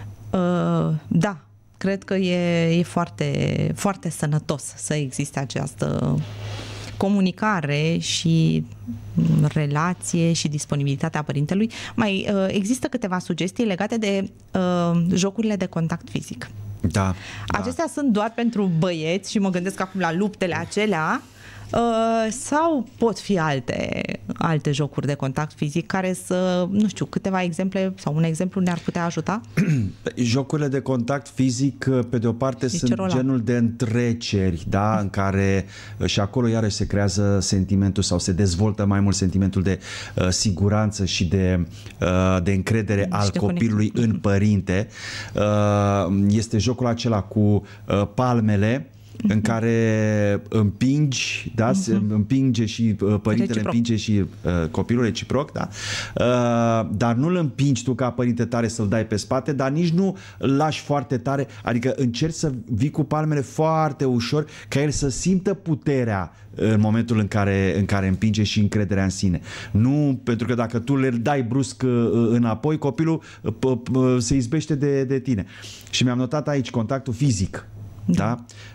da. Cred că e, e foarte, foarte sănătos să existe această comunicare și relație și disponibilitatea părintelui. Mai uh, există câteva sugestii legate de uh, jocurile de contact fizic. Da. Acestea da. sunt doar pentru băieți și mă gândesc acum la luptele acelea. Uh, sau pot fi alte, alte jocuri de contact fizic care să, nu știu, câteva exemple sau un exemplu ne-ar putea ajuta? Jocurile de contact fizic, pe de o parte, e sunt genul de întreceri, da, în care și acolo iarăși se creează sentimentul sau se dezvoltă mai mult sentimentul de uh, siguranță și de, uh, de încredere și al de copilului conexiune. În părinte. Uh, este jocul acela cu uh, palmele în care împingi, da, se împinge și părintele reciproc. Împinge și uh, copilul reciproc, da? Uh, dar nu îl împingi tu ca părinte tare să-l dai pe spate, dar nici nu îl lași foarte tare, adică încerci să vii cu palmele foarte ușor ca el să simtă puterea în momentul în care, în care împinge și încrederea în sine. Nu, pentru că dacă tu le dai brusc înapoi, copilul se izbește de, de tine. Și mi-am notat aici contactul fizic. Da?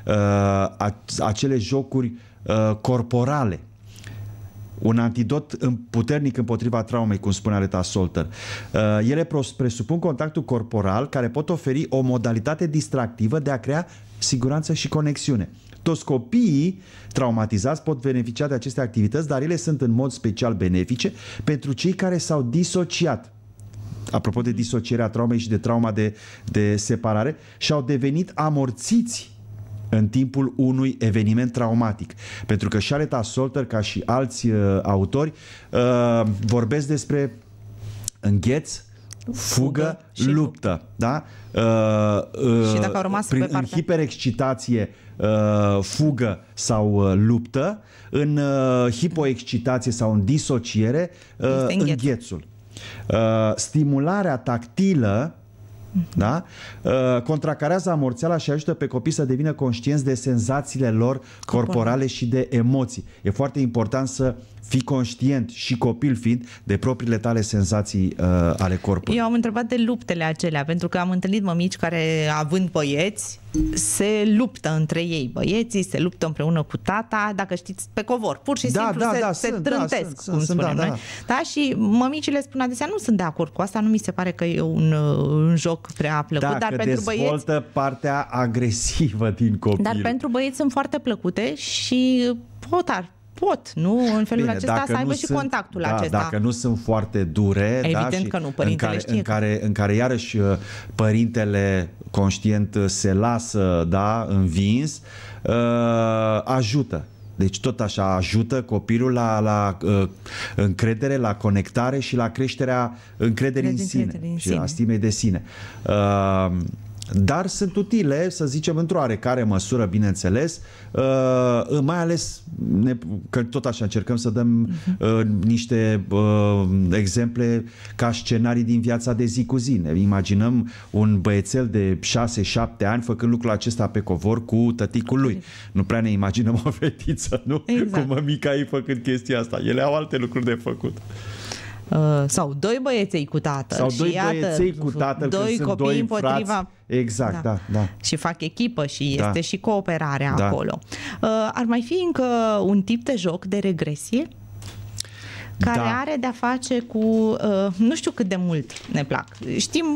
Uh, acele jocuri uh, corporale. Un antidot puternic împotriva traumei, cum spune Aretha Solter. Uh, ele presupun contactul corporal care pot oferi o modalitate distractivă de a crea siguranță și conexiune. Toți copiii traumatizați pot beneficia de aceste activități, dar ele sunt în mod special benefice pentru cei care s-au disociat. Apropo de disocierea traumei și de trauma de, de separare, și-au devenit amorțiți în timpul unui eveniment traumatic. Pentru că și Aretha Solter, ca și alți uh, autori, uh, vorbesc despre îngheț, fugă, fugă și luptă. Da? Uh, uh, și dacă au rămas prin, pe partea... în hiperexcitație, uh, fugă sau uh, luptă, în uh, hipoexcitație sau în disociere, uh, îngheț. înghețul. Uh, stimularea tactilă, da? Uh, contracarează amorțeala și ajută pe copii să devină conștienți de senzațiile lor corporale și de emoții. E foarte important să fii conștient, și copil fiind, de propriile tale senzații uh, ale corpului. Eu am întrebat de luptele acelea, pentru că am întâlnit mămici care, având băieți, se luptă între ei. Băieții se luptă împreună cu tata, dacă știți, pe covor. Pur și da, simplu da, se, da, se sunt, trântesc, da, cum sunt, spunem da, noi. da. Da? Și mămicile spun adesea, nu sunt de acord cu asta, nu mi se pare că e un, un joc prea plăcut, da, dar că pentru băieți... dezvoltă partea agresivă din copil. Dar pentru băieți sunt foarte plăcute și pot ar pot, nu? În felul Bine, acesta să aibă sunt, și contactul da, acesta. Dacă nu sunt foarte dure, evident da, și că nu, părintele în care, știe în care, în care iarăși părintele conștient se lasă, da, învins, uh, ajută. Deci tot așa ajută copilul la, la uh, încredere, la conectare și la creșterea încrederii în sine, în și sine. La stimei de sine. Uh, Dar sunt utile, să zicem, într-o oarecare măsură, bineînțeles, uh, mai ales ne, că tot așa încercăm să dăm uh, niște uh, exemple ca scenarii din viața de zi cu zi. Ne imaginăm un băiețel de șase șapte ani făcând lucrul acesta pe covor cu tăticul lui. Nu prea ne imaginăm o fetiță, nu? Exact. Cu mămica ei făcând chestia asta. Ele au alte lucruri de făcut. Uh, sau doi băieței cu tatăl. Sau doi și iată, băieței cu tatăl, doi copii doi împotriva... frați. Exact, da, da, da. Și fac echipă și da. este și cooperarea da. acolo. Uh, ar mai fi încă un tip de joc de regresie care da. are de-a face cu... Uh, nu știu cât de mult ne plac. Știm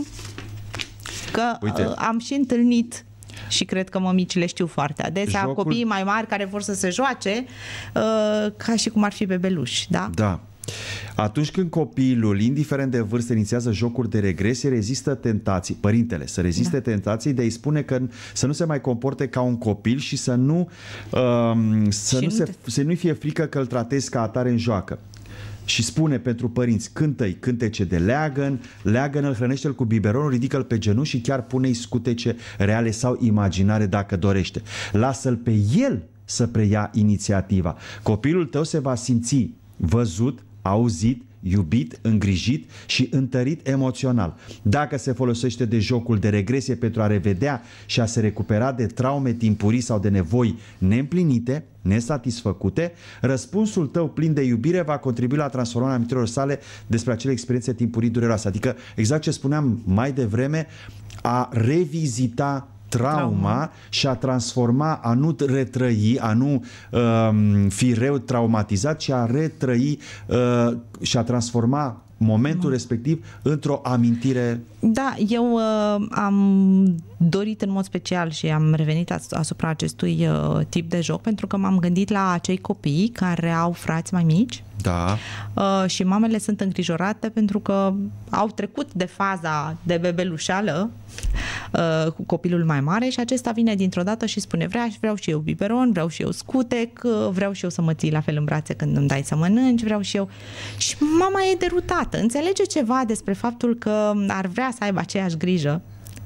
că uh, am și întâlnit și cred că mămicile știu foarte adesea Jocul... copiii mai mari care vor să se joace uh, ca și cum ar fi bebeluși, da? Da. Atunci când copilul, indiferent de vârstă, inițiază jocuri de regresie, rezistă tentații, părintele, să reziste da. tentației de a-i spune că să nu se mai comporte ca un copil și să nu, um, să nu, se, să nu fie frică că îl tratezi ca atare în joacă. Și spune pentru părinți, cântă-i cântece de leagăn, leagăn-l, hrănește-l cu biberonul, ridică-l pe genunchi și chiar pune-i scutece reale sau imaginare dacă dorește. Lasă-l pe el să preia inițiativa. Copilul tău se va simți văzut, auzit, iubit, îngrijit și întărit emoțional. Dacă se folosește de jocul de regresie pentru a revedea și a se recupera de traume timpurii sau de nevoi neîmplinite, nesatisfăcute, răspunsul tău plin de iubire va contribui la transformarea amintirilor sale despre acele experiențe timpurii dureroase. Adică, exact ce spuneam mai devreme, a revizita trauma, trauma și a transforma, a nu retrăi, a nu um, fi rău traumatizat, ci a retrăi uh, și a transforma momentul respectiv într-o amintire. Da, eu uh, am dorit în mod special și am revenit asupra acestui uh, tip de joc pentru că m-am gândit la acei copii care au frați mai mici. Da. Uh, și mamele sunt îngrijorate pentru că au trecut de faza de bebelușeală uh, cu copilul mai mare și acesta vine dintr-o dată și spune vreau, vreau și eu biberon, vreau și eu scutec, vreau și eu să mă ții la fel în brațe când îmi dai să mănânci, vreau și eu. Și mama e derutată. Înțelege ceva despre faptul că ar vrea să aibă aceeași grijă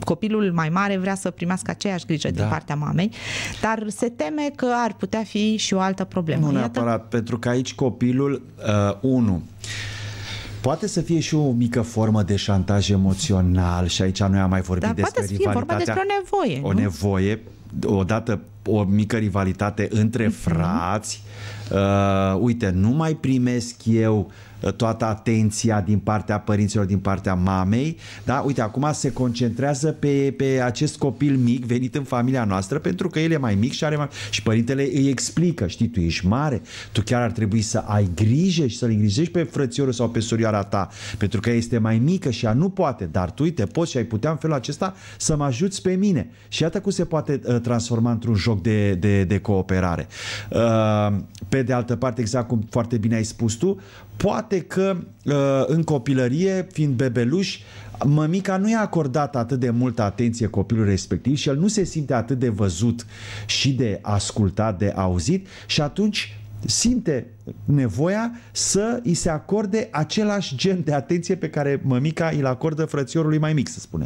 copilul mai mare vrea să primească aceeași grijă da. din partea mamei, dar se teme că ar putea fi și o altă problemă. Nu neapărat, Iată... pentru că aici copilul, uh, unu, poate să fie și o mică formă de șantaj emoțional și aici noi am mai vorbit dar despre rivalitatea. Dar poate să fie vorba despre o nevoie. O nu? nevoie, odată o mică rivalitate între uh-huh. frați. Uh, uite, nu mai primesc eu toată atenția din partea părinților, din partea mamei, da? Uite, acum se concentrează pe, pe acest copil mic venit în familia noastră pentru că el e mai mic și are mai... și părintele îi explică, știi, tu ești mare, tu chiar ar trebui să ai grijă și să-l îngrijești pe frățiorul sau pe surioara ta, pentru că ea este mai mică și ea nu poate, dar tu, uite, poți și ai putea în felul acesta să mă ajuți pe mine. Și iată cum se poate uh, transforma într-un joc de, de, de cooperare. Uh, pe de altă parte, exact cum foarte bine ai spus tu, poate că în copilărie, fiind bebeluș, mămica nu i-a acordat atât de multă atenție copilului respectiv și el nu se simte atât de văzut și de ascultat, de auzit și atunci simte nevoia să îi se acorde același gen de atenție pe care mămica îl acordă frățiorului mai mic, să spunem.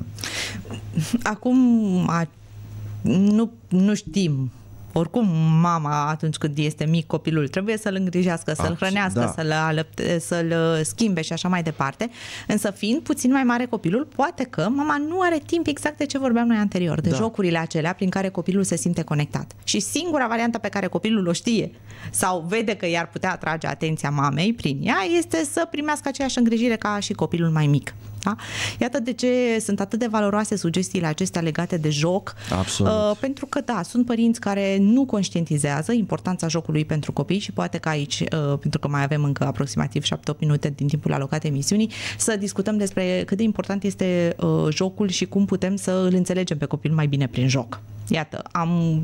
Acum a, nu, nu știm. Oricum, mama, atunci când este mic, copilul trebuie să-l îngrijească, să-l hrănească, da. să-l alăpte, să-l schimbe și așa mai departe. Însă, fiind puțin mai mare copilul, poate că mama nu are timp exact de ce vorbeam noi anterior, de da. jocurile acelea prin care copilul se simte conectat. Și singura variantă pe care copilul o știe sau vede că i-ar putea atrage atenția mamei prin ea este să primească aceeași îngrijire ca și copilul mai mic. Da? Iată de ce sunt atât de valoroase sugestiile acestea legate de joc. Absolut. Uh, pentru că, da, sunt părinți care nu conștientizează importanța jocului pentru copii și poate că aici, uh, pentru că mai avem încă aproximativ șapte opt minute din timpul alocat emisiunii, să discutăm despre cât de important este uh, jocul și cum putem să îl înțelegem pe copil mai bine prin joc. Iată, am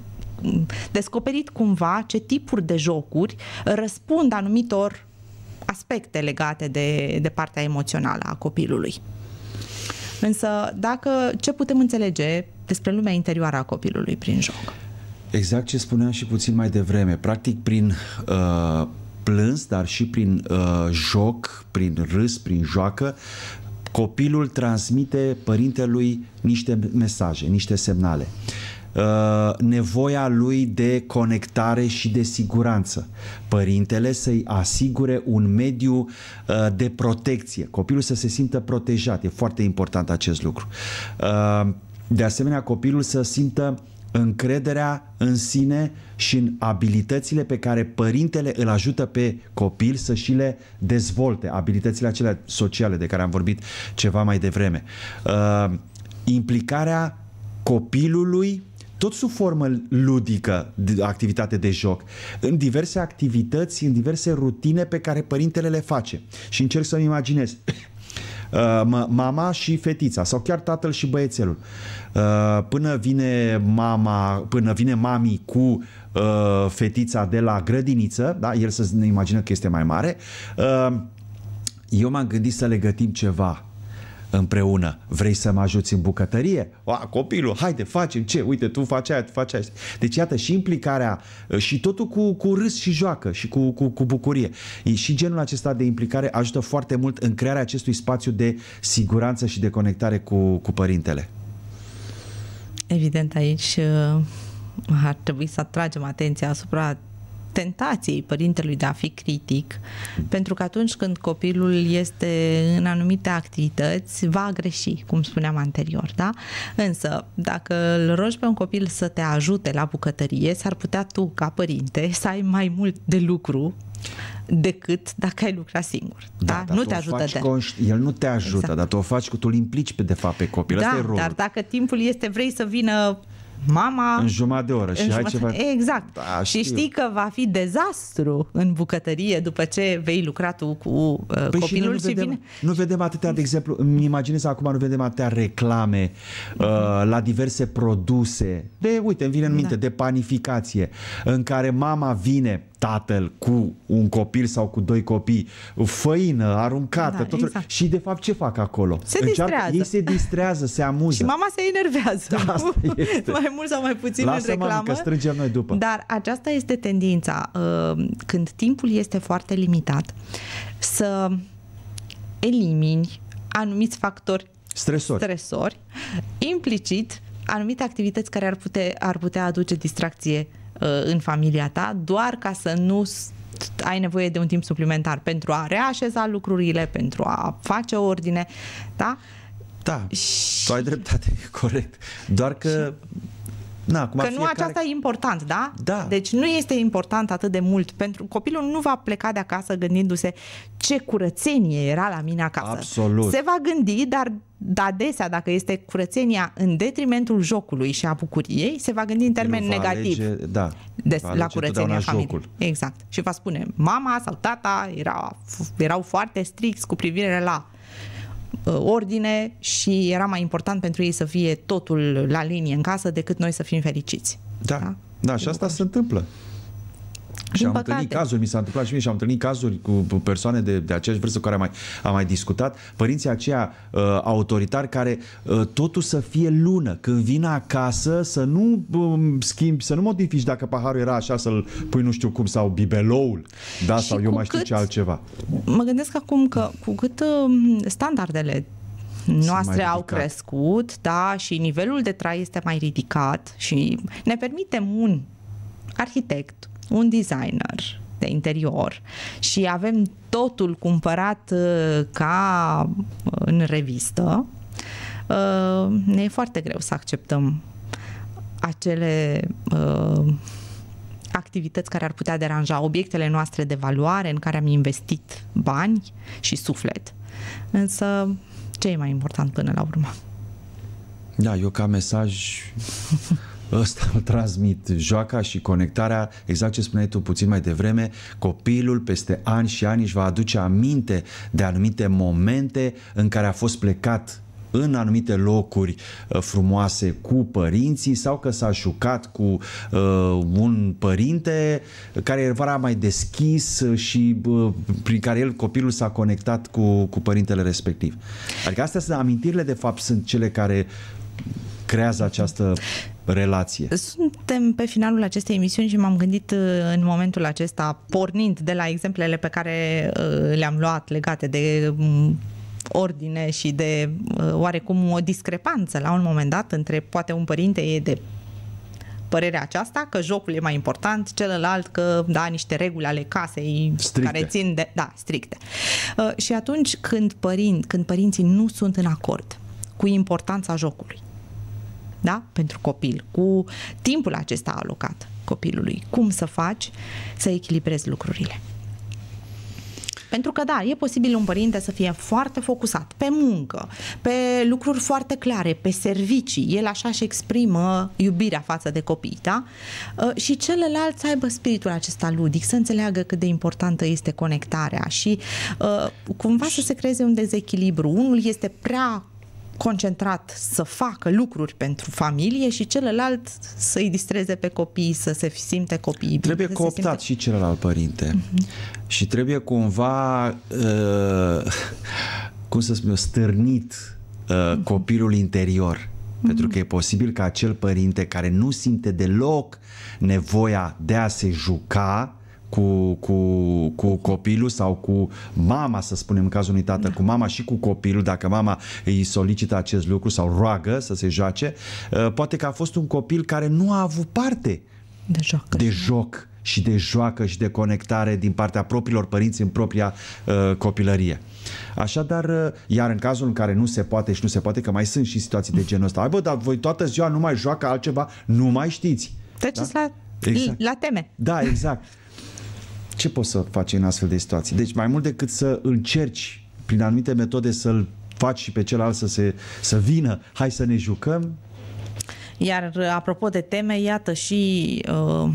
descoperit cumva ce tipuri de jocuri răspund anumitor aspecte legate de, de partea emoțională a copilului. Însă, dacă ce putem înțelege despre lumea interioară a copilului prin joc? Exact ce spuneam și puțin mai devreme. Practic, prin uh, plâns, dar și prin uh, joc, prin râs, prin joacă, copilul transmite părintelui niște mesaje, niște semnale. Uh, nevoia lui de conectare și de siguranță. Părintele să-i asigure un mediu uh, de protecție. Copilul să se simtă protejat. E foarte important acest lucru. Uh, de asemenea, copilul să simtă încrederea în sine și în abilitățile pe care părintele îl ajută pe copil să și le dezvolte. Abilitățile acelea sociale de care am vorbit ceva mai devreme. Uh, implicarea copilului tot sub formă ludică, de activitate de joc, în diverse activități, în diverse rutine pe care părintele le face. Și încerc să-mi imaginez mama și fetița sau chiar tatăl și băiețelul. Până vine mama, până vine mami cu fetița de la grădiniță, da? El să ne imagină că este mai mare. Eu m-am gândit să le gătim ceva împreună. Vrei să mă ajuți în bucătărie? O, copilul, haide, facem ce? Uite, tu faci aia, tu faci aia. Deci, iată, și implicarea și totul cu, cu râs și joacă și cu, cu, cu bucurie. Și genul acesta de implicare ajută foarte mult în crearea acestui spațiu de siguranță și de conectare cu, cu părintele. Evident, aici ar trebui să atragem atenția asupra tentației părintelui de a fi critic, pentru că atunci când copilul este în anumite activități, va greși, cum spuneam anterior, da? Însă, dacă îl rogi pe un copil să te ajute la bucătărie, s-ar putea tu, ca părinte, să ai mai mult de lucru decât dacă ai lucrat singur. Da? Da, Nu te ajută de... Conști... El nu te ajută, exact. Dar tu o faci cu tu îl implici pe, de fapt, pe copil. Da, asta e rolul. Dar dacă timpul este vrei să vină mama în jumătate de oră și hai ceva... Exact. Da, și știi că va fi dezastru în bucătărie după ce vei lucra tu cu uh, păi copilul nu și vedem, vine... Nu vedem atâtea, de exemplu, îmi imaginez acum nu vedem atâtea reclame uh, la diverse produse de, uite, îmi vine în minte, da. de panificație, în care mama vine, tatăl cu un copil sau cu doi copii, făină aruncată, da, tot exact. Și de fapt ce fac acolo? Se Încearcă, distrează. Ei se distrează, se amuză. Și mama se enervează. Da, este. Mai mult sau mai puțin Lasă, în reclamă. Mami, că strângem noi după. Dar aceasta este tendința. Când timpul este foarte limitat, să elimini anumiți factori Stresori. stresori implicit anumite activități care ar putea, ar putea aduce distracție uh, în familia ta, doar ca să nu ai nevoie de un timp suplimentar pentru a reașeza lucrurile, pentru a face ordine, da? Da, și... tu ai dreptate, corect. Doar că... Na, acum că fiecare... nu aceasta e important, da? Da. Deci nu este important atât de mult pentru copilul, nu va pleca de acasă gândindu-se ce curățenie era la mine acasă. Absolut. Se va gândi, dar adesea dacă este curățenia în detrimentul jocului și a bucuriei, se va gândi în termeni negativ. Alege, da, de, la curățenia familiei. Exact. Și va spune, mama sau tata era, erau foarte stricți cu privire la ordine și era mai important pentru ei să fie totul la linie în casă decât noi să fim fericiți. Da, da, da, și asta se întâmplă. Și am întâlnit cazuri, mi s-a întâmplat și mie și am întâlnit cazuri cu persoane de, de aceeași vârstă cu care am mai, am mai discutat, părinții aceia uh, autoritari care uh, totul să fie lună, când vin acasă să nu uh, schimbi, să nu modifici dacă paharul era așa să-l pui nu știu cum sau bibeloul, da, și sau eu mai știu ce altceva. Mă gândesc acum că cu cât uh, standardele noastre au crescut, da, și nivelul de trai este mai ridicat și ne permitem un arhitect, un designer de interior și avem totul cumpărat uh, ca în revistă, uh, ne e foarte greu să acceptăm acele uh, activități care ar putea deranja obiectele noastre de valoare în care am investit bani și suflet. Însă, ce e mai important până la urmă? Da, eu ca mesaj ăsta îl transmit, joaca și conectarea, exact ce spuneai tu puțin mai devreme, copilul peste ani și ani își va aduce aminte de anumite momente în care a fost plecat în anumite locuri uh, frumoase cu părinții sau că s-a jucat cu uh, un părinte care era mai deschis și uh, prin care el, copilul, s-a conectat cu, cu părintele respectiv. Adică astea sunt amintirile, de fapt, sunt cele care creează această relație. Suntem pe finalul acestei emisiuni și m-am gândit în momentul acesta, pornind de la exemplele pe care le-am luat legate de ordine și de oarecum o discrepanță la un moment dat între poate un părinte e de părerea aceasta că jocul e mai important, celălalt că da, niște reguli ale casei stricte. Care țin de, da, stricte. Și atunci când, părin, când părinții nu sunt în acord cu importanța jocului, da? Pentru copil, cu timpul acesta alocat copilului, cum să faci să echilibrezi lucrurile? Pentru că da, e posibil un părinte să fie foarte focusat pe muncă, pe lucruri foarte clare, pe servicii, el așa își exprimă iubirea față de copii, da? Și celălalt să aibă spiritul acesta ludic, să înțeleagă cât de importantă este conectarea și cumva să se creeze un dezechilibru. Unul este prea concentrat să facă lucruri pentru familie și celălalt să-i distreze pe copii, să se simte copiii. Trebuie cooptat simte... și celălalt părinte. Uh-huh. Și trebuie cumva uh, cum să spun eu, stârnit uh, uh-huh. copilul interior. Uh-huh. Pentru că e posibil ca acel părinte care nu simte deloc nevoia de a se juca Cu, cu, cu copilul sau cu mama, să spunem în cazul unui tată, da. Cu mama și cu copilul, dacă mama îi solicită acest lucru sau roagă să se joace, poate că a fost un copil care nu a avut parte de joc, de joc și de joacă și de conectare din partea propriilor părinți în propria uh, copilărie. Așadar, iar în cazul în care nu se poate și nu se poate, că mai sunt și situații de genul ăsta, ai bă, dar voi toată ziua nu mai joacă altceva, nu mai știți. Treceți da? la, exact. la teme. Da, exact. Ce poți să faci în astfel de situații? Deci mai mult decât să încerci prin anumite metode să-l faci și pe celălalt să, se, să vină, hai să ne jucăm. Iar apropo de teme, iată și uh,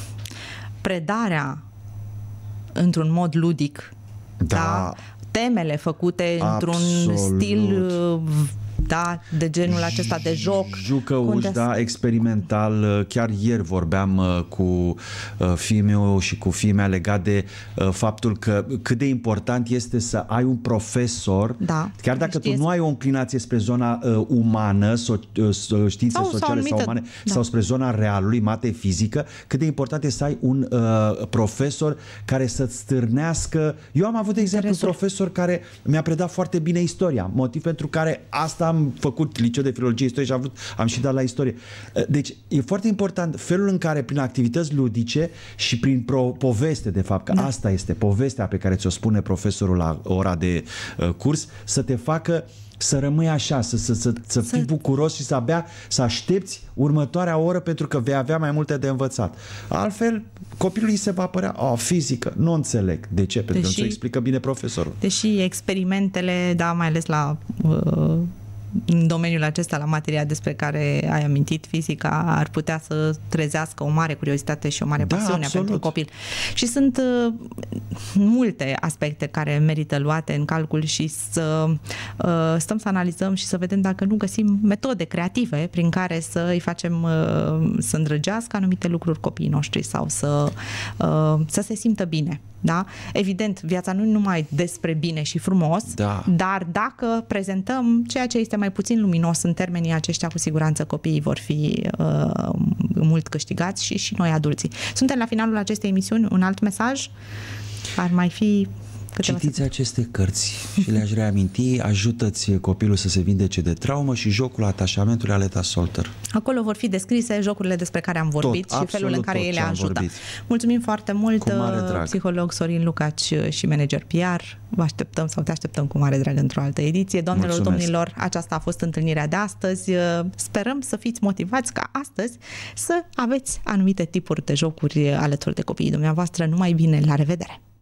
predarea într-un mod ludic. Da. Da? Temele făcute Absolut. într-un stil uh, da, de genul acesta de joc. Jucăuși, da, experimental. Chiar ieri vorbeam cu fiul meu și cu fiii mea legat de faptul că cât de important este să ai un profesor, da, chiar dacă tu nu ai o înclinație spre zona uh, umană, so, uh, științe sau, sociale sau, sau umane, da. Sau spre zona realului, mate fizică, cât de important este să ai un uh, profesor care să-ți stârnească. Eu am avut, de exemplu, un profesor care mi-a predat foarte bine istoria, motiv pentru care asta am am făcut liceu de filologie istorie și am, vrut, am și dat la istorie. Deci e foarte important felul în care prin activități ludice și prin pro, poveste, de fapt, că da. asta este povestea pe care ți-o spune profesorul la ora de uh, curs, să te facă să rămâi așa, să, să, să, să fii să... bucuros și să abia să aștepți următoarea oră pentru că vei avea mai multe de învățat. Altfel, copilul îi se va părea, o, fizică, nu înțeleg. De ce? Pentru deși, că nu se explică bine profesorul. Deși experimentele, da, mai ales la uh, în domeniul acesta, la materia despre care ai amintit, fizica, ar putea să trezească o mare curiozitate și o mare da, pasiune absolut. pentru copil. Și sunt uh, multe aspecte care merită luate în calcul și să uh, stăm să analizăm și să vedem dacă nu găsim metode creative prin care să îi facem uh, să îndrăgească anumite lucruri copiii noștri sau să, uh, să se simtă bine. Da? Evident, viața nu e numai despre bine și frumos, da. dar dacă prezentăm ceea ce este mai puțin luminos în termenii aceștia, cu siguranță copiii vor fi uh, mult câștigați și, și noi adulții. Suntem la finalul acestei emisiuni. Un alt mesaj? Ar mai fi... Citiți aceste cărți și le-aș reaminti, ajută-ți copilul să se vindece de traumă și Jocul atașamentului Aleta Solter. Acolo vor fi descrise jocurile despre care am vorbit tot, și felul în care ele ajută. Vorbit. Mulțumim foarte mult, psiholog Sorin Lucaci și manager P R. Vă așteptăm sau te așteptăm cu mare drag într-o altă ediție. Doamnelor, domnilor, aceasta a fost întâlnirea de astăzi. Sperăm să fiți motivați ca astăzi să aveți anumite tipuri de jocuri alături de copiii dumneavoastră. Numai bine, la revedere!